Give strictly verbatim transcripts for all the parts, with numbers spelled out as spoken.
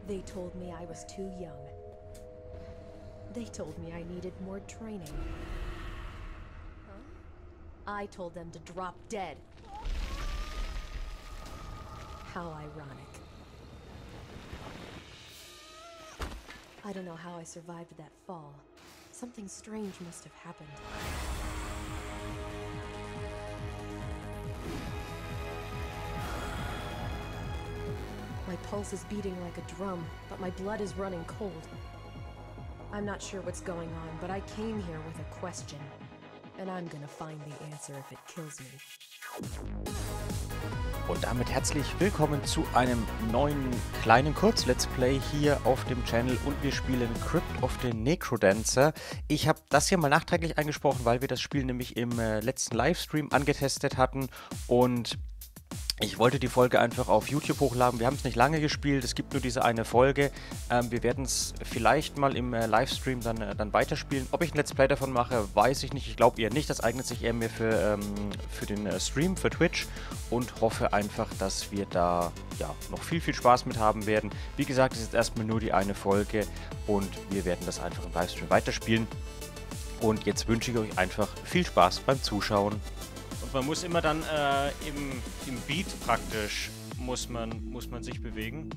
They told me I was too young. They told me I needed more training. Huh? I told them to drop dead. How ironic. I don't know how I survived that fall. Something strange must have happened. My pulse is beating like a drum, but my blood is running cold. I'm not sure what's going on, but I came here with a question. And I'm gonna find the answer if it kills me. Und damit herzlich willkommen zu einem neuen kleinen Kurz-Let's Play hier auf dem Channel und wir spielen Crypt of the Necrodancer. Ich habe das hier mal nachträglich eingesprochen, weil wir das Spiel nämlich im äh, letzten Livestream angetestet hatten und ich wollte die Folge einfach auf YouTube hochladen. Wir haben es nicht lange gespielt, es gibt nur diese eine Folge. Ähm, wir werden es vielleicht mal im äh, Livestream dann, äh, dann weiterspielen. Ob ich ein Let's Play davon mache, weiß ich nicht. Ich glaube eher nicht. Das eignet sich eher mehr für, ähm, für den äh, Stream, für Twitch. Und hoffe einfach, dass wir da ja, noch viel, viel Spaß mit haben werden. Wie gesagt, es ist erstmal nur die eine Folge und wir werden das einfach im Livestream weiterspielen. Und jetzt wünsche ich euch einfach viel Spaß beim Zuschauen. Und man muss immer dann äh, im, im Beat praktisch muss man, muss man sich bewegen.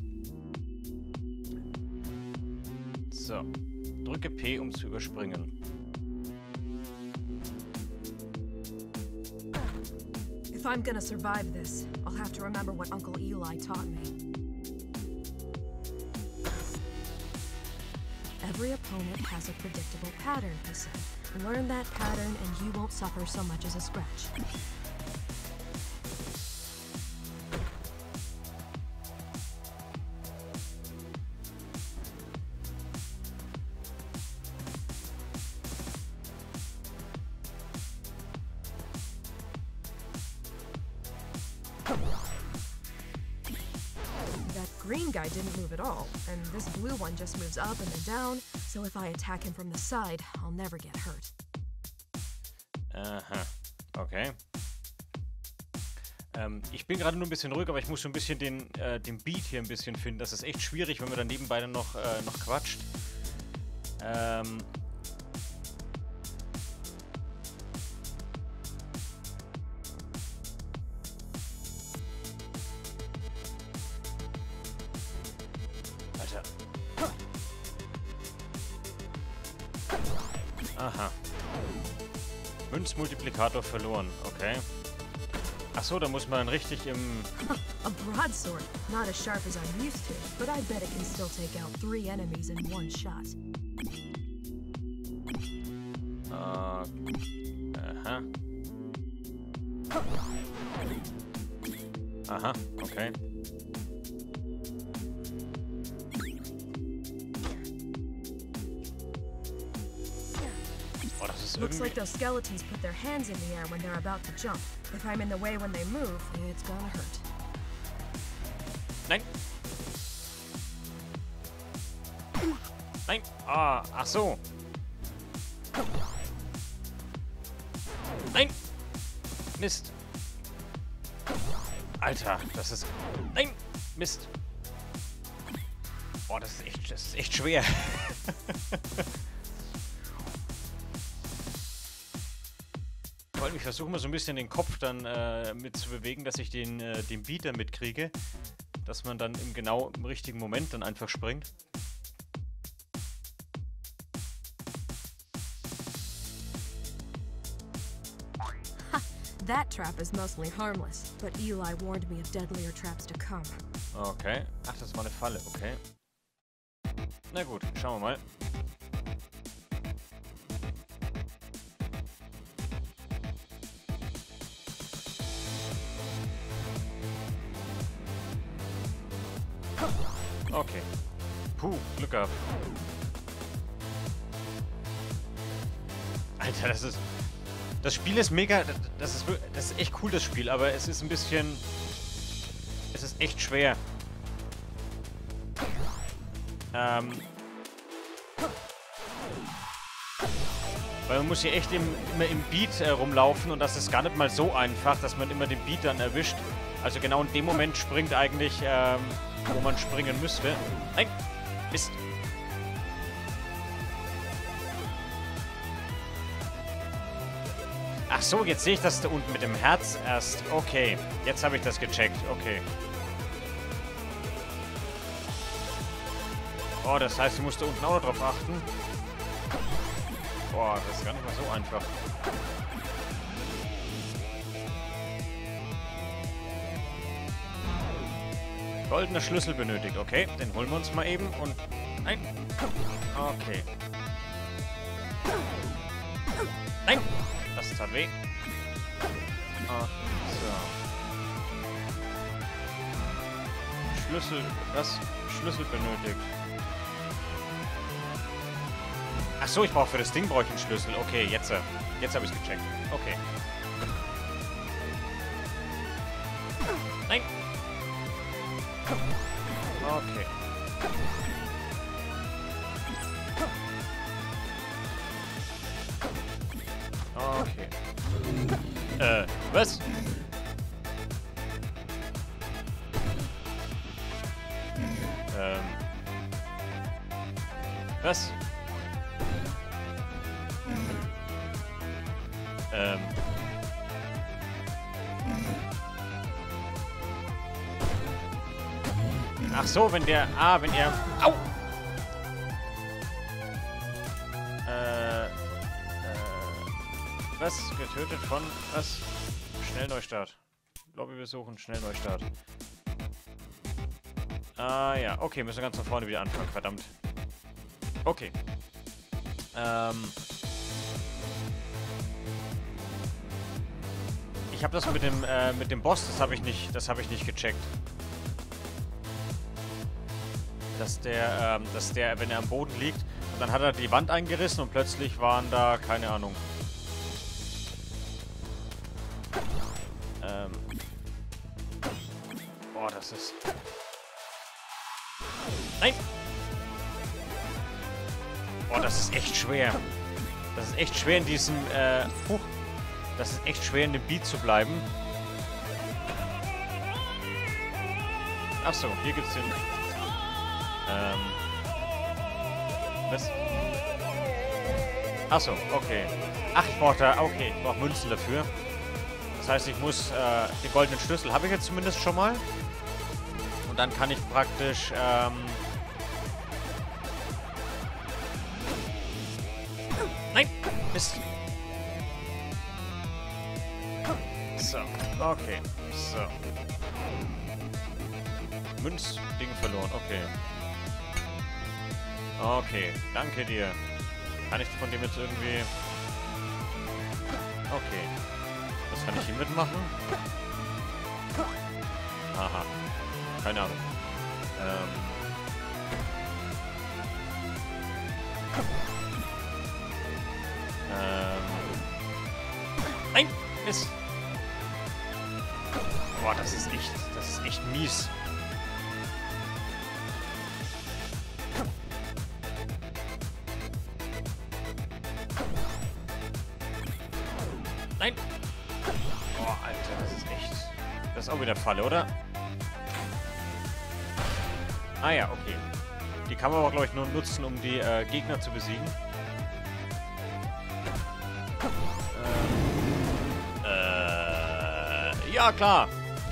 So, drücke P, um zu überspringen. If I'm gonna survive this, I'll have to remember what Uncle Eli taught me. Every opponent has a predictable pattern, he said. Learn that pattern and you won't suffer so much as a scratch. That green guy didn't move at all, and this blue one just moves up and then down, so if I attack him from the side, I'll never get hurt. Aha, okay. Ähm, ich bin gerade nur ein bisschen ruhig, aber ich muss so ein bisschen den, äh, den Beat hier ein bisschen finden. Das ist echt schwierig, wenn man dann nebenbei dann noch, äh, noch quatscht. Ähm... Aha. Münzmultiplikator verloren, okay. Ach so, da muss man richtig im... A broadsword, not as sharp as I'm used to, but I bet it can still take out three enemies in one shot. Uh, aha. Aha, okay. Looks like those skeletons put their hands in the air when they're about to jump. If I'm in the way when they move, it's gonna hurt. Nein. Nein. Ah, ach so. Nein. Mist. Alter, das ist... Nein. Mist. Boah, das ist echt, das ist echt schwer. Ich versuche mal so ein bisschen den Kopf dann äh, mit zu bewegen, dass ich den, äh, den Beat da mitkriege. Dass man dann im genau im richtigen Moment dann einfach springt. Ha! That trap is mostly harmless, but Eli warned me of deadlier traps to come. Okay. Ach, das war eine Falle, okay. Na gut, schauen wir mal. Okay. Puh, Glück gehabt. Alter, das ist... Das Spiel ist mega... Das ist, das ist echt cool, das Spiel, aber es ist ein bisschen... Es ist echt schwer. Ähm... Weil man muss hier echt im, immer im Beat äh, rumlaufen und das ist gar nicht mal so einfach, dass man immer den Beat dann erwischt. Also genau in dem Moment springt eigentlich... Ähm, wo man springen müsste. Nein! Mist! Ach so, jetzt sehe ich das da unten mit dem Herz erst. Okay, jetzt habe ich das gecheckt. Okay. Oh, das heißt, du musst da unten auch noch drauf achten. Boah, das ist gar nicht mal so einfach. Goldener Schlüssel benötigt. Okay, den holen wir uns mal eben und... Nein! Okay. Nein! Das tat weh. Ah, so. Schlüssel... Was? Schlüssel benötigt. Ach so, ich brauche für das Ding brauche ich einen Schlüssel. Okay, jetzt, äh, jetzt habe ich es gecheckt. Okay. Nein! Okay. Okay. Äh, was? Ähm. Was? Ähm. Ach so, wenn der... Ah, wenn er... Au! Äh... äh was? Getötet von... Was? Schnellneustart. Lobby besuchen, Schnellneustart. Ah, ja. Okay, müssen wir ganz von vorne wieder anfangen. Verdammt. Okay. Ähm... Ich habe das mit dem, äh, mit dem Boss, das habe ich nicht, das habe ich nicht gecheckt. Dass der, ähm, dass der, wenn er am Boden liegt, und dann hat er die Wand eingerissen und plötzlich waren da, keine Ahnung. Ähm. Boah, das ist... Nein! Boah, das ist echt schwer. Das ist echt schwer in diesem, äh, Huch. Das ist echt schwer in dem Beat zu bleiben. Achso, hier gibt's den... Ähm... Was? Achso, okay. Ach, ich brauche da... Okay, ich brauche Münzen dafür. Das heißt, ich muss... Äh, den goldenen Schlüssel habe ich jetzt zumindest schon mal. Und dann kann ich praktisch... Ähm... Nein! Mist! So, okay. So. Münzding verloren, okay. Okay, danke dir. Kann ich von dem jetzt irgendwie... Okay. Was kann ich hier mitmachen? Aha. Keine Ahnung. Ähm... Ähm... Nein! Mist! Boah, das ist echt, das ist echt mies. Nein! Boah, Alter, das ist echt... Das ist auch wieder Falle, oder? Ah ja, okay. Die kann man aber, glaube ich, nur nutzen, um die äh, Gegner zu besiegen. Ähm, äh, ja, klar!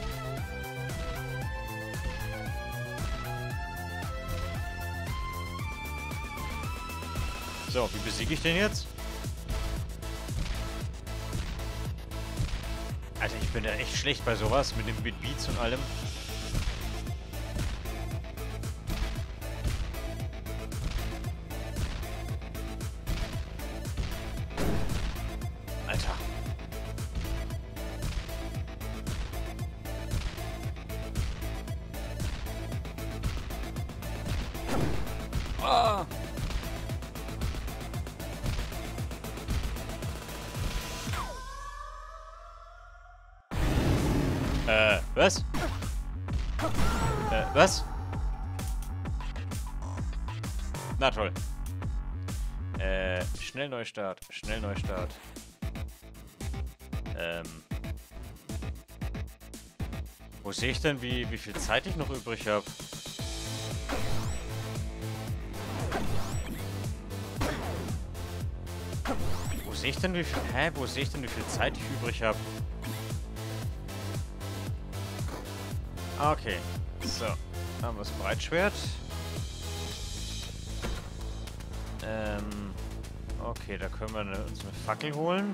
So, wie besiege ich den jetzt? Alter, ich bin ja echt schlecht bei sowas, mit den mit Beats und allem. Alter. Ah! Äh, was? Äh, was? Na toll. Äh, Schnellneustart, Schnellneustart. Ähm. Wo sehe ich denn, wie, wie viel Zeit ich noch übrig habe? sehe ich denn wie viel... Hä? Wo sehe ich denn, wie viel Zeit ich übrig habe? Okay. So. Dann haben wir das Breitschwert. Ähm... Okay, da können wir eine, uns eine Fackel holen.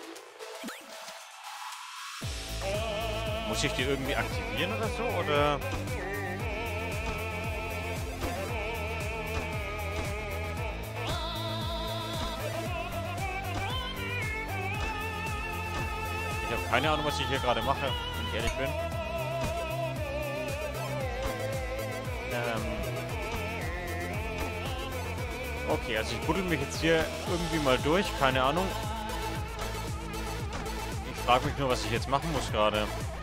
Muss ich die irgendwie aktivieren oder so? Oder... Ich habe keine Ahnung, was ich hier gerade mache, wenn ich ehrlich bin. Ähm... Okay, also ich buddel mich jetzt hier irgendwie mal durch, keine Ahnung. Ich frage mich nur, was ich jetzt machen muss gerade.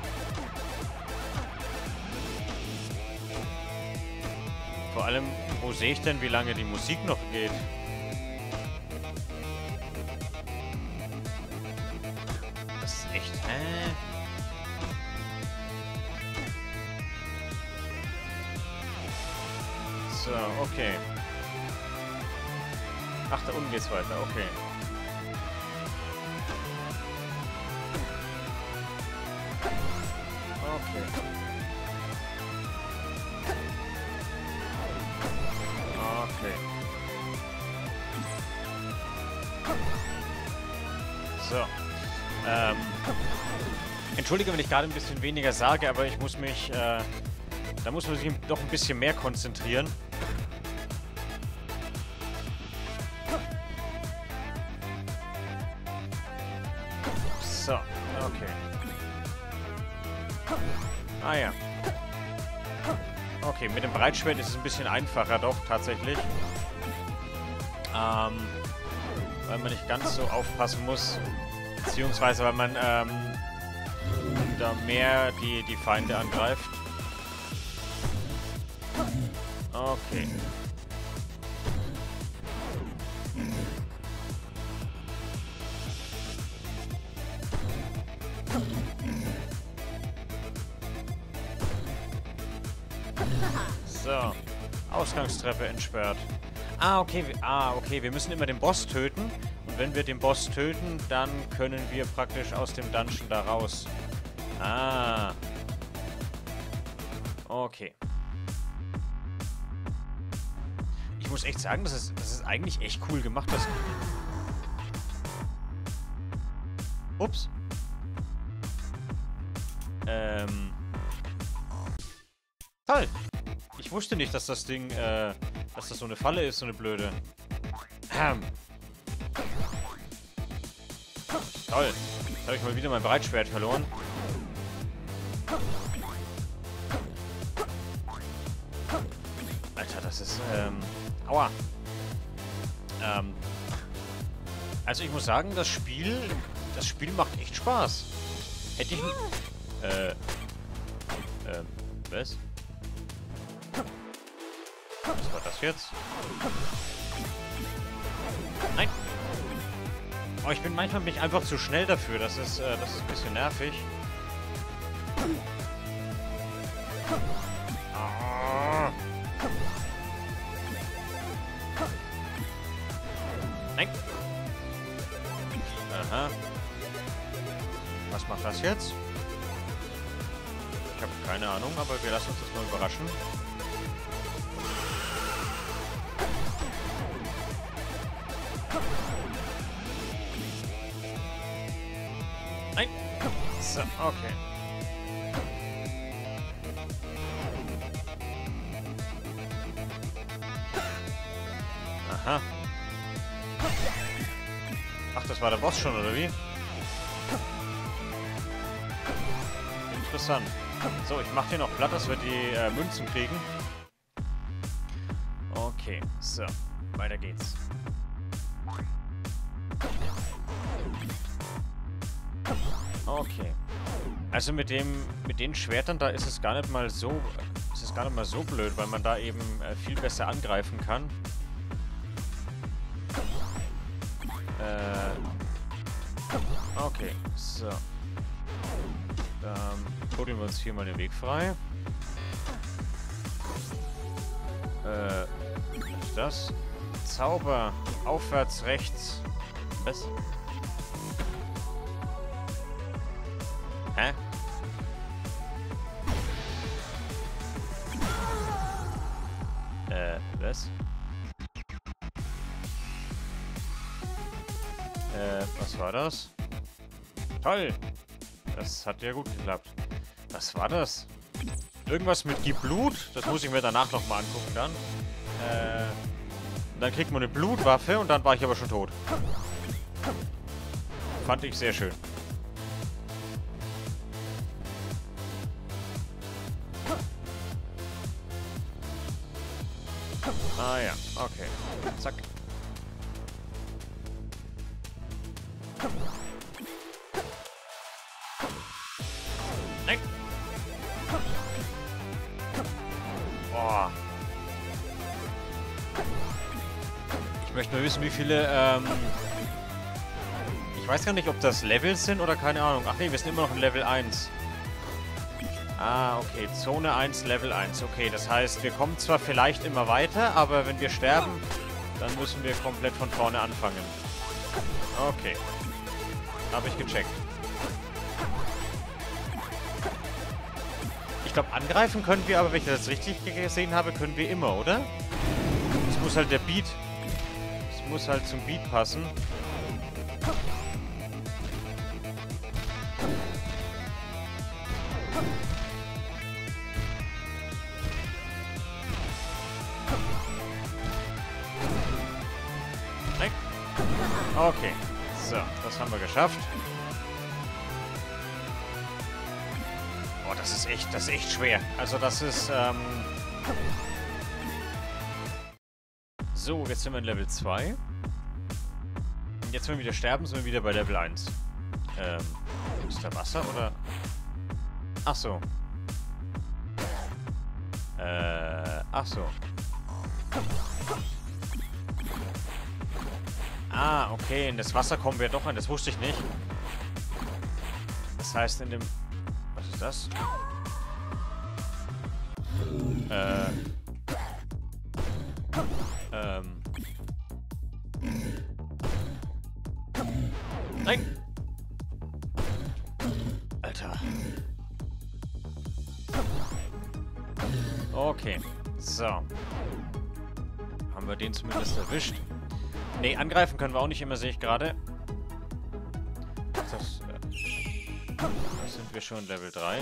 Vor allem, wo sehe ich denn, wie lange die Musik noch geht? Das ist echt... Hä? So, okay. Ach, da unten geht's weiter, okay. Okay. Okay. So. Ähm. Entschuldige, wenn ich gerade ein bisschen weniger sage, aber ich muss mich, äh, da muss man sich doch ein bisschen mehr konzentrieren. So, okay. Ah ja. Okay, mit dem Breitschwert ist es ein bisschen einfacher doch, tatsächlich. Ähm, weil man nicht ganz so aufpassen muss. Beziehungsweise, weil man ähm, da mehr die, die Feinde angreift. Okay. So. Ausgangstreppe entsperrt. Ah, okay. Wir, ah, okay. Wir müssen immer den Boss töten. Und wenn wir den Boss töten, dann können wir praktisch aus dem Dungeon da raus. Ah. Okay. Ich muss echt sagen, das ist, das ist eigentlich echt cool gemacht. Das Ups. Ähm. Toll. Ich wusste nicht, dass das Ding, äh, dass das so eine Falle ist, so eine blöde. Ähm. Toll. Jetzt habe ich mal wieder mein Breitschwert verloren. Alter, das ist, ähm... Aua. Ähm... Also ich muss sagen, das Spiel... Das Spiel macht echt Spaß. Hätte ich... Äh... Ähm... Was? Was war das jetzt? Nein! Oh, ich bin manchmal bin ich einfach zu schnell dafür. Das ist, äh, das ist ein bisschen nervig. Ah. Nein! Aha. Was macht das jetzt? Ich habe keine Ahnung, aber wir lassen uns das mal überraschen. Nein! So, okay. Aha. Ach, das war der Boss schon, oder wie? Interessant. So, ich mache hier noch platt, dass wir die äh, Münzen kriegen. Okay, so. Weiter geht's. Okay. Also mit dem, mit den Schwertern, da ist es gar nicht mal so, ist es gar nicht mal so blöd, weil man da eben äh, viel besser angreifen kann. Äh. Okay, so. Dann buddeln wir uns hier mal den Weg frei. Äh, was ist das? Zauber. Aufwärts, rechts. Was? Was? Äh, was war das? Toll! Das hat ja gut geklappt. Was war das? Irgendwas mit Gib Blut? Das muss ich mir danach nochmal angucken dann. Äh, dann kriegt man eine Blutwaffe und dann war ich aber schon tot. Fand ich sehr schön. Ah ja, okay. Zack. Nein. Boah. Ich möchte nur wissen, wie viele, ähm... Ich weiß gar nicht, ob das Levels sind oder keine Ahnung. Ach nee, wir sind immer noch in Level eins. Ah, okay. Zone eins, Level eins. Okay, das heißt, wir kommen zwar vielleicht immer weiter, aber wenn wir sterben, dann müssen wir komplett von vorne anfangen. Okay. Habe ich gecheckt. Ich glaube, angreifen können wir, aber wenn ich das richtig gesehen habe, können wir immer, oder? Es muss halt der Beat... Es muss halt zum Beat passen. Nein. Okay. So, das haben wir geschafft. Oh, das ist echt, das ist echt schwer. Also das ist, ähm... So, jetzt sind wir in Level zwei. Und jetzt, wenn wir wieder sterben, sind wir wieder bei Level eins. Ähm, ist da Wasser oder... Ach so. Äh, ach so. Ah, okay, in das Wasser kommen wir doch an. Das wusste ich nicht. Das heißt, in dem... Was ist das? Äh... Ähm... Nein! Alter. Okay. So. Haben wir den zumindest erwischt. Ne, angreifen können wir auch nicht immer, sehe ich gerade. Das, äh, das sind wir schon Level drei.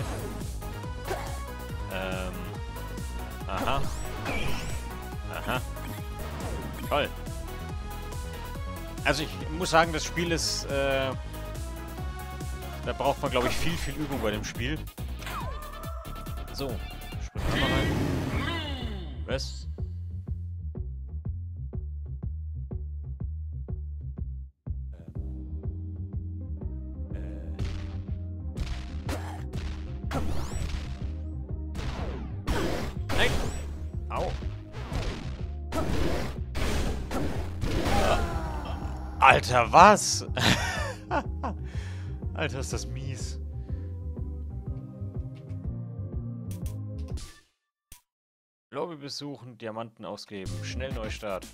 Ähm. Aha. Aha. Toll. Also ich muss sagen, das Spiel ist, äh, da braucht man, glaube ich, viel, viel Übung bei dem Spiel. So. Springen wir mal rein. Was? Nein! Au! Alter, was? Alter, ist das mies. Lobby besuchen, Diamanten ausgeben, schnell Neustart.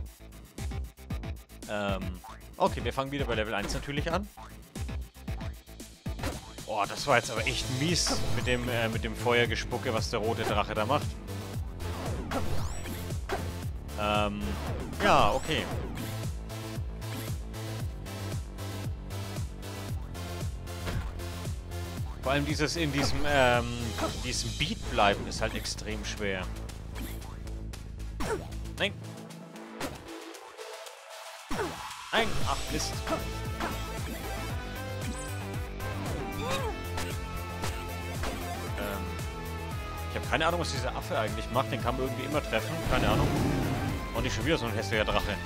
Ähm, okay, wir fangen wieder bei Level eins natürlich an. Boah, das war jetzt aber echt mies mit dem, äh, mit dem Feuergespucke, was der rote Drache da macht. Ähm, ja, okay. Vor allem dieses in diesem, ähm, diesem Beat bleiben ist halt extrem schwer. Nein. Nein. Ach, Mist. Ähm, ich habe keine Ahnung, was dieser Affe eigentlich macht. Den kann man irgendwie immer treffen. Keine Ahnung. Und nicht schon wieder so ein hässlicher Drache.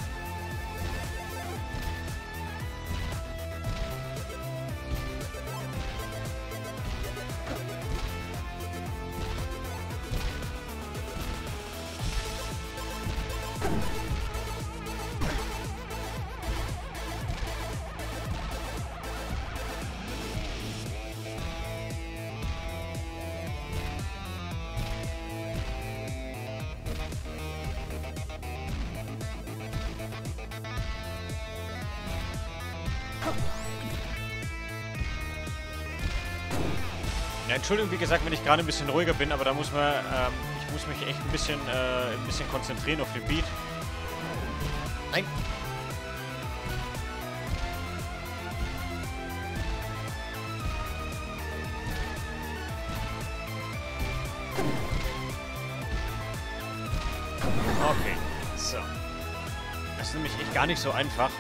Ja, Entschuldigung, wie gesagt, wenn ich gerade ein bisschen ruhiger bin, aber da muss man, ähm, ich muss mich echt ein bisschen, äh, ein bisschen konzentrieren auf den Beat. Nein! Okay, so. Das ist nämlich echt gar nicht so einfach.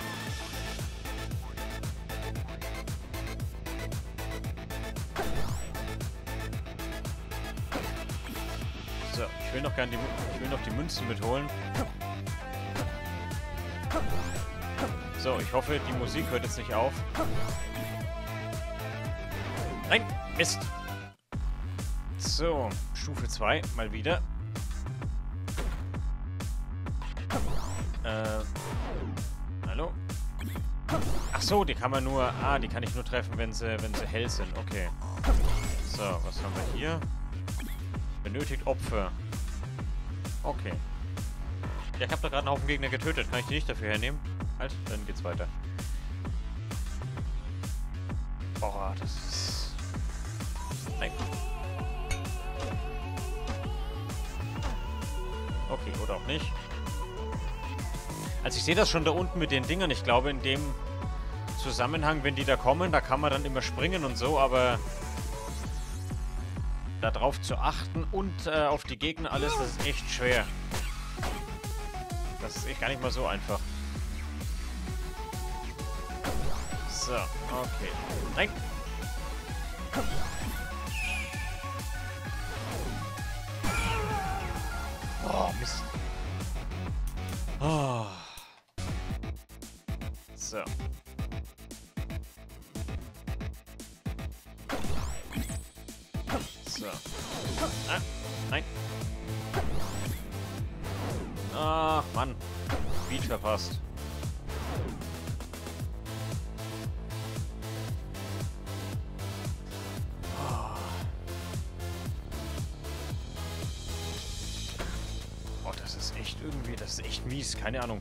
So, ich will noch gerne die, ich will noch die Münzen mitholen. So, ich hoffe, die Musik hört jetzt nicht auf. Nein, Mist. So, Stufe zwei, mal wieder. Äh, hallo? Ach so, die kann man nur... Ah, die kann ich nur treffen, wenn sie, wenn sie hell sind. Okay. So, was haben wir hier? Benötigt Opfer. Okay. Ja, ich habe da gerade einen Haufen Gegner getötet. Kann ich die nicht dafür hernehmen? Halt, dann geht's weiter. Boah, das ist... Nein. Okay, oder auch nicht. Also ich sehe das schon da unten mit den Dingern. Ich glaube, in dem Zusammenhang, wenn die da kommen, da kann man dann immer springen und so, aber darauf zu achten und äh, auf die Gegner alles, das ist echt schwer. Das ist echt gar nicht mal so einfach. So, okay. Nein! Oh, Mist. Oh. So. So. Ah, nein. Ach, Mann. Beat verpasst. Oh, das ist echt irgendwie, das ist echt mies, keine Ahnung.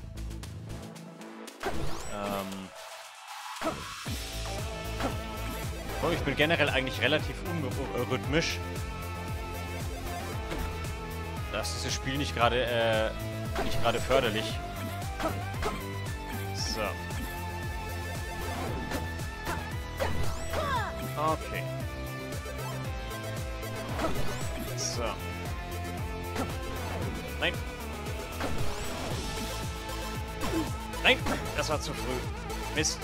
Ähm. Oh, ich bin generell eigentlich relativ unrhythmisch. Da ist dieses Spiel nicht gerade, äh, nicht gerade förderlich. So. Okay. So. Nein. Nein, das war zu früh. Mist.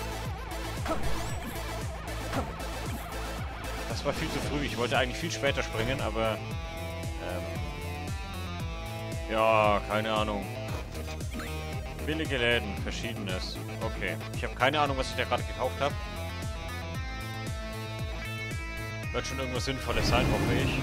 Das war viel zu früh. Ich wollte eigentlich viel später springen, aber... Ähm, ja, keine Ahnung. Billige Läden, verschiedenes. Okay. Ich habe keine Ahnung, was ich da gerade gekauft habe. Wird schon irgendwas Sinnvolles sein, hoffe ich.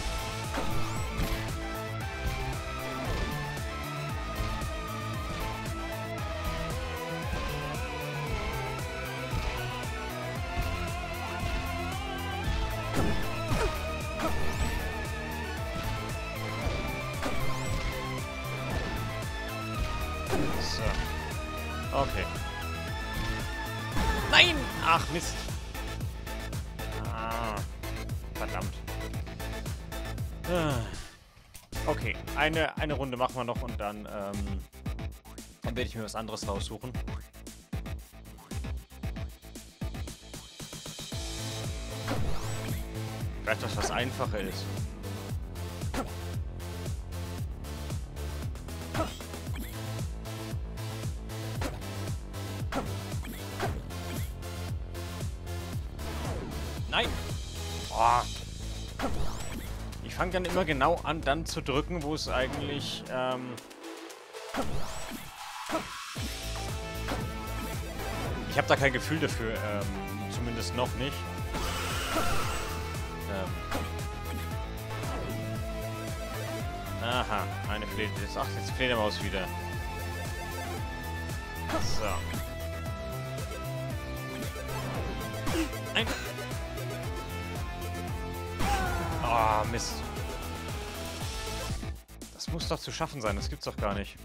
So. Okay. Nein! Ach, Mist. Ah. Verdammt. Okay, eine, eine Runde machen wir noch und dann, ähm, dann werde ich mir was anderes raussuchen. Vielleicht das was einfacher ist. Nein! Boah. Ich fange dann immer genau an, dann zu drücken, wo es eigentlich, ähm... Ich habe da kein Gefühl dafür, ähm, zumindest noch nicht. Ähm... Aha, eine Fledermaus. Ach, jetzt Fledermaus wieder. So. Nein! Oh, Mist. Das muss doch zu schaffen sein. Das gibt's doch gar nicht.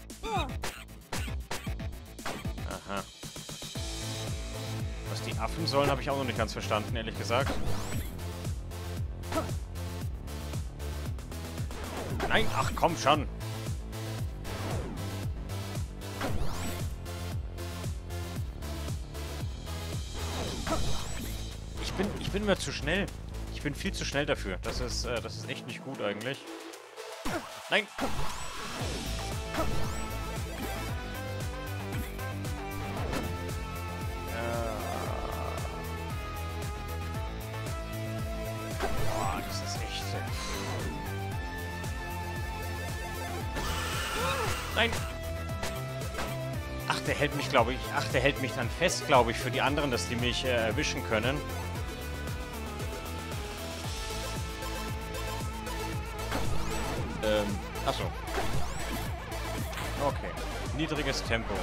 Aha. Was die Affen sollen, habe ich auch noch nicht ganz verstanden, ehrlich gesagt. Nein, ach komm schon. Ich bin, ich bin mir zu schnell. Ich bin viel zu schnell dafür. Das ist, äh, das ist echt nicht gut eigentlich. Nein. Boah, das ist echt... Nein! Ach, der hält mich, glaube ich... Ach, der hält mich dann fest, glaube ich, für die anderen, dass die mich äh, erwischen können. Ähm, achso. Okay. Niedriges Tempo.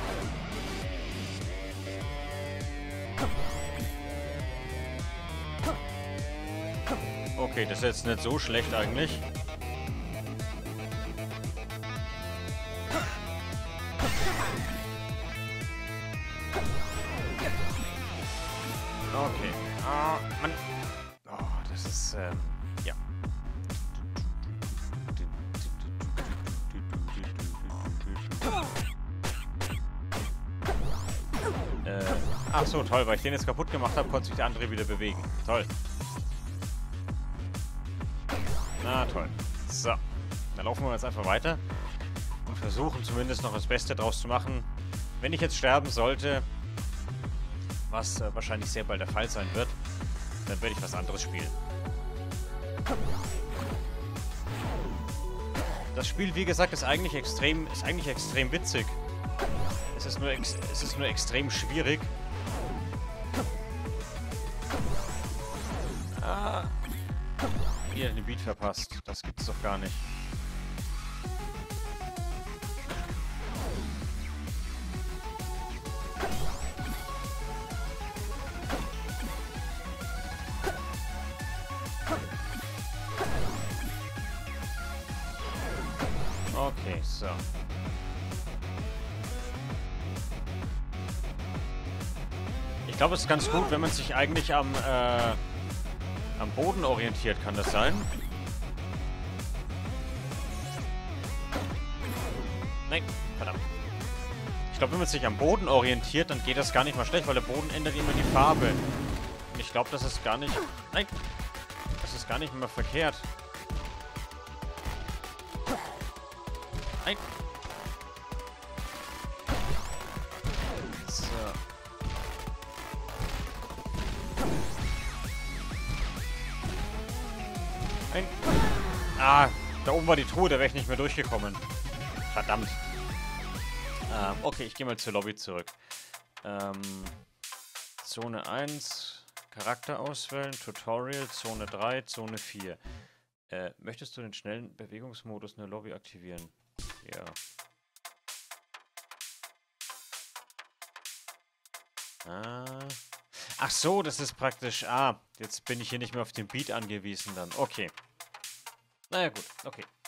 Okay, das ist jetzt nicht so schlecht eigentlich. Okay. Ah, Mann. Oh, das ist, ähm, ja. Äh, ach so, toll, weil ich den jetzt kaputt gemacht habe, konnte sich der andere wieder bewegen. Toll. Na toll. So. Dann laufen wir jetzt einfach weiter und versuchen zumindest noch das Beste draus zu machen. Wenn ich jetzt sterben sollte, was äh, wahrscheinlich sehr bald der Fall sein wird, dann werde ich was anderes spielen. Das Spiel, wie gesagt, ist eigentlich extrem, ist eigentlich extrem witzig. Es ist nur, ex es ist nur extrem schwierig. Ah. Wieder den Beat verpasst. Das gibt's doch gar nicht. Okay, so. Ich glaube, es ist ganz gut, wenn man sich eigentlich am, äh, am Boden orientiert, kann das sein? Nein, verdammt. Ich glaube, wenn man sich am Boden orientiert, dann geht das gar nicht mal schlecht, weil der Boden ändert immer die Farbe. Und ich glaube, das ist gar nicht... Nein! Das ist gar nicht mehr verkehrt. Nein! So. Nein! Ah, da oben war die Truhe, da wäre ich nicht mehr durchgekommen. Verdammt. Ähm, okay, ich gehe mal zur Lobby zurück. Ähm, Zone eins, Charakter auswählen, Tutorial, Zone drei, Zone vier. Äh, möchtest du den schnellen Bewegungsmodus in der Lobby aktivieren? Ja. Ah. Ach so, das ist praktisch... Ah, jetzt bin ich hier nicht mehr auf den Beat angewiesen dann. Okay. Naja, gut. Okay.